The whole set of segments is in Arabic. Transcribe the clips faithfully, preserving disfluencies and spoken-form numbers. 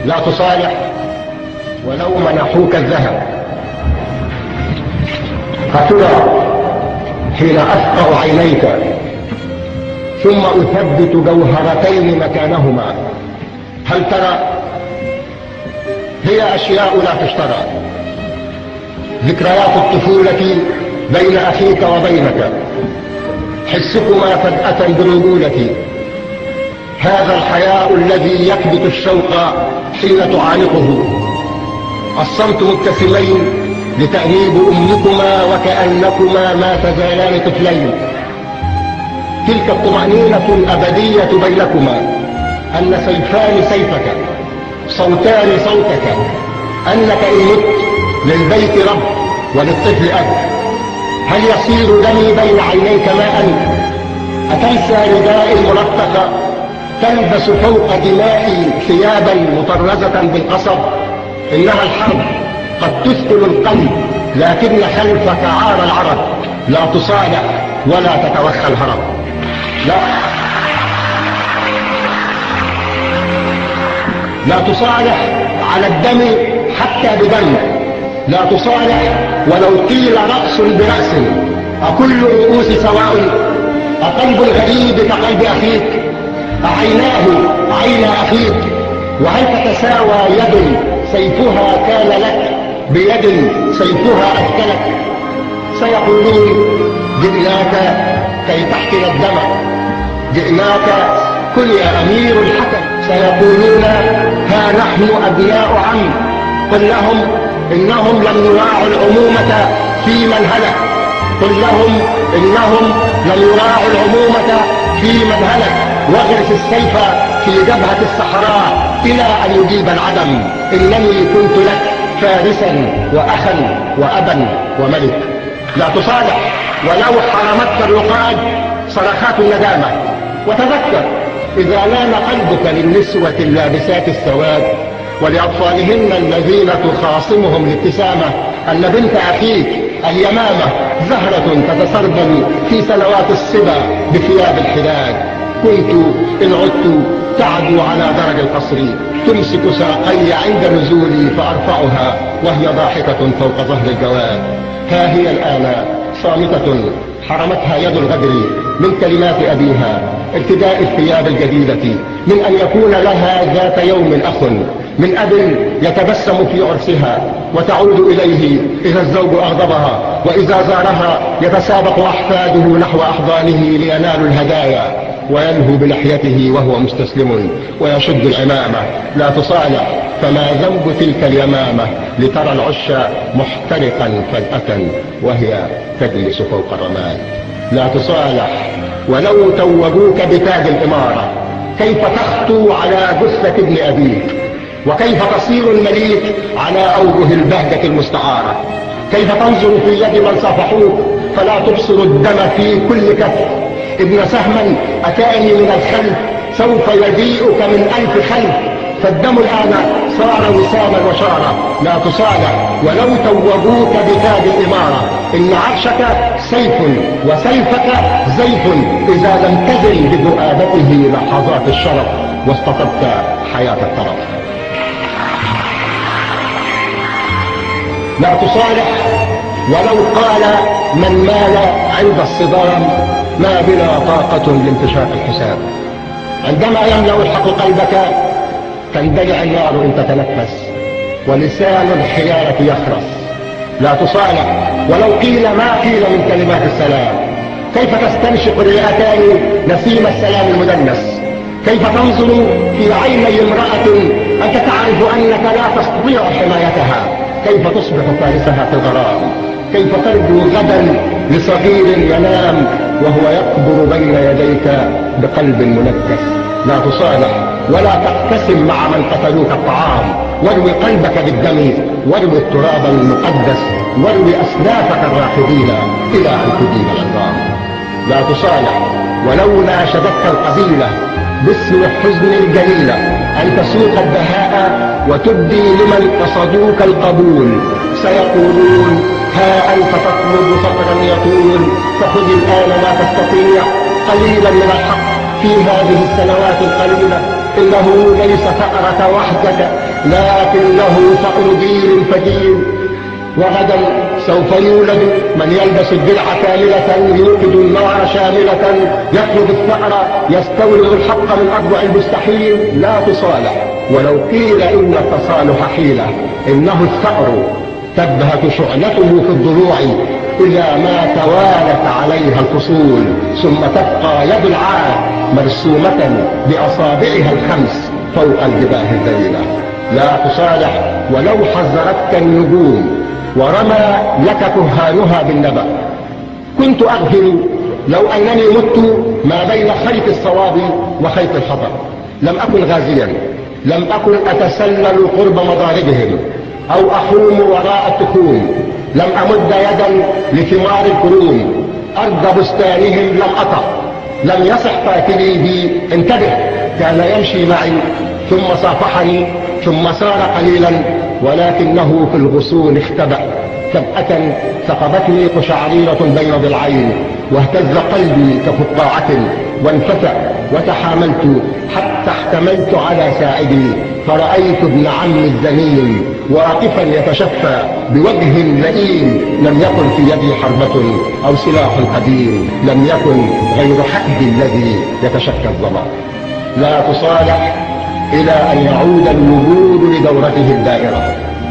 لا تصالح ولو منحوك الذهب. فترى حين أفقع عينيك ثم أثبت جوهرتين مكانهما، هل ترى؟ هي أشياء لا تشترى، ذكريات الطفولة بين أخيك وبينك، حسكما فجأة بالرجولة، هذا الحياء الذي يكبت الشوق حين تعانقه، الصمت مبتسمين لتأنيب أمكما وكأنكما ما تزالان طفلين، تلك الطمأنينة الأبدية بينكما، أن سيفان سيفك صوتان صوتك، أنك إن مت للبيت رب وللطفل أب، هل يصير دمي بين عينيك ماء؟ أتنسى ردائي الملطخ تلبس فوق دمائي ثيابا مطرزة بالقصب؟ إنها الحرب قد تثقل القلب، لكن خلفك عار العرب، لا تصالح ولا تتوخى الهرب. لا لا تصالح على الدم حتى بدم، لا تصالح ولو قيل رأس برأس، أكل الرؤوس سواء؟ أقلب الغريب كقلب أخيك؟ أعيناه عين أخيك؟ وهل تتساوى يد سيفها كان لك بيد سيفها أثكلك؟ سيقولون جئناك كي تحقن الدم، جئناك كن يا أمير الحكم، سيقولون ها نحن أبناء عم، قل لهم إنهم لم يراعوا العمومة في من هلك، قل لهم إنهم لم يراعوا العمومة في من هلك، واغرس السيف في جبهة الصحراء إلى أن يجيب العدم، إنني كنت لك فارسا وأخا وأبا وملك. لا تصالح ولو حرمتك الرقاد صرخات الندامة، وتذكر إذا لان قلبك للنسوة اللابسات السواد ولأطفالهن الذين تخاصمهم الابتسامة أن بنت أخيك اليمامة زهرة تتسربل في سنوات الصبا بثياب الحداد، كنت إن عدت تعدو على درج القصر، تمسك ساقي عند نزولي فأرفعها وهي ضاحكة فوق ظهر الجواد، ها هي الآن صامتة حرمتها يد الغدر من كلمات أبيها، ارتداء الثياب الجديدة، من أن يكون لها ذات يوم أخ، من أب يتبسم في عرسها وتعود إليه إذا الزوج أغضبها، وإذا زارها يتسابق أحفاده نحو أحضانه لينالوا الهدايا، ويلهو بلحيته وهو مستسلم ويشد العمامة. لا تصالح فما ذنب تلك اليمامة لترى العش محترقا فجأة وهي تجلس فوق الرماد. لا تصالح ولو توجوك بتاج الإمارة، كيف تخطو على جثة ابن أبيك، وكيف تصير المليك على أوجه البهجة المستعارة، كيف تنظر في يد من صافحوك فلا تبصر الدم في كل كف، ابن سهما أتاني من الخلف سوف يجيئك من ألف خلف، فالدم الآن صار وساما وشارا. لا تصالح ولو توجوك بتاج الإمارة، إن عرشك سيف وسيفك زيف إذا لم تزل بذؤابته لحظات الشرف واستطبت حياة الطرف. لا تصالح ولو قال من مال عند الصدام ما بنا طاقة لانتشاق الحساب، عندما يملأ الحق قلبك تندلع النار إن تتنفس ولسان الحيارة يخرس. لا تصالح ولو قيل ما قيل من كلمات السلام، كيف تستنشق الرئتان نسيم السلام المدنس، كيف تنظر في عيني امرأة أنت تعرف أنك لا تستطيع حمايتها، كيف تصبح فارسها في الغرام، كيف ترجو غدا لصغير ينام وهو يكبر بين يديك بقلب منكس. لا تصالح ولا تقتسم مع من قتلوك الطعام، واروي قلبك بالدم، واروي التراب المقدس، واروي أسلافك الراحبين إلى أن تجيب العظام. لا تصالح ولو ناشدتك القبيلة باسم الحزن الجليلة أن تسوق الدهاء وتبدي لمن قصدوك القبول، سيقولون ها أنت تطلب فقرا يطول، فخذ الآن ما تستطيع قليلا من الحق في هذه السنوات القليلة، إنه ليس فأرك وحدك، لكنه فأر جيل فجيل. وغدا سوف يولد من يلبس الدرع كاملة، يوقد النار شاملة، يطلب الثأر، يستولد الحق من أضلع المستحيل. لا تصالح ولو قيل إن التصالح حيلة، إنه الثأر تبهت شعلته في الضلوع إذا ما توالت عليها الفصول، ثم تبقى يد العار مرسومة بأصابعها الخمس فوق الجباه الذليلة. لا تصالح ولو حذرتك النجوم ورمى لك كهانها بالنبأ. كنت أغفل لو أنني مت ما بين خيط الصواب وخيط الخطأ. لم أكن غازيا، لم أكن أتسلل قرب مضاربهم أو أحوم وراء التخوم، لم أمد يدا لثمار الكروم، أرض بستانهم لم أطع. لم يصح قاتلي بي انتبه، كان يمشي معي ثم صافحني ثم سار قليلا، ولكنه في الغصون اختبأ. فجأة ثقبتني قشعريرة بين ضلعين، واهتز قلبي كفقاعة وانفتأ، وتحاملت حتى احتملت على ساعدي، فرأيت ابن عمي الزميل واقفا يتشفى بوجه لئيم. لم يكن في يدي حربة أو سلاح قديم، لم يكن غير حقدي الذي يتشكى الظما. لا تصالح إلى أن يعود الوجود لدورته الدائرة،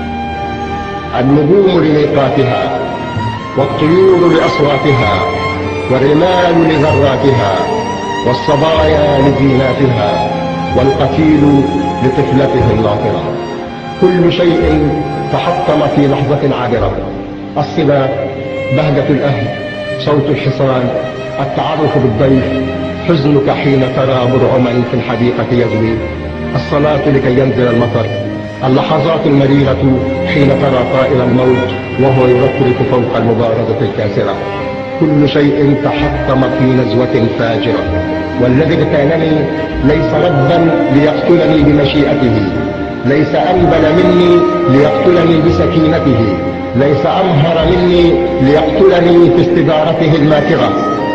النجوم لميقاتها، والطيور لأصواتها، والرمال لذراتها، والصبايا لزيناتها، والقتيل لطفلته الناطرة. كل شيء تحطم في لحظة عابرة، الصبا، بهجة الأهل، صوت الحصان، التعرف بالضيف، حزنك حين ترى برعما في الحديقة يزوي، الصلاة لكي ينزل المطر، اللحظات المريرة حين ترى طائر الموت وهو يركرك فوق المبارزة الكاسرة. كل شيء تحطم في نزوة فاجرة، والذي اغتالني ليس ربا ليقتلني بمشيئته، ليس أنبل مني ليقتلني بسكينته، ليس أمهر مني ليقتلني في استدارته الماكرة.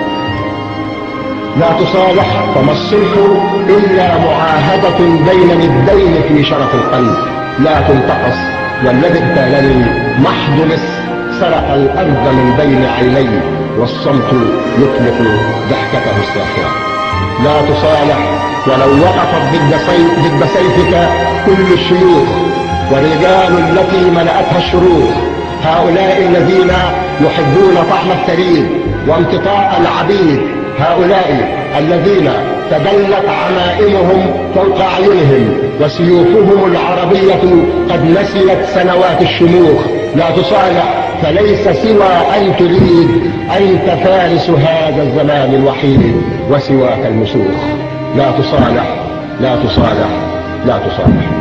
لا تصالح، فما الصلح إلا معاهدة بين ندين في شرف القلب، لا تنتقص. والذي اغتالني محض مس سرق الأرض من بين عيني، والصمت يطلق ضحكته الساخرة. لا تصالح ولو وقفت ضد سيف ضد سيفك كل الشيوخ والرجال التي ملأتها الشروخ، هؤلاء الذين يحبون طعم الثريد وامتطاء العبيد، هؤلاء الذين تدلت عمائمهم فوق أعينهم وسيوفهم العربية قد نسيت سنوات الشموخ. لا تصالح، فليس سوى أن تريد أنت فارس هذا الزمان الوحيد وسواك المسوخ. لا تصالح، لا تصالح، لا تصالح.